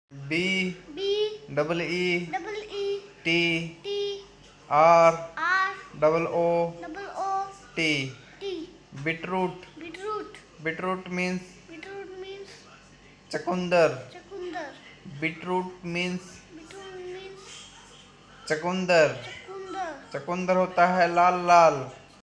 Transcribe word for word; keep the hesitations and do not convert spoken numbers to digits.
B B double E double E T T R R double O double O T T beetroot beetroot beetroot means beetroot means चकुंदर चुकंदर beetroot means beetroot means चकुंदर चुकंदर चकुंदर होता है लाल लाल।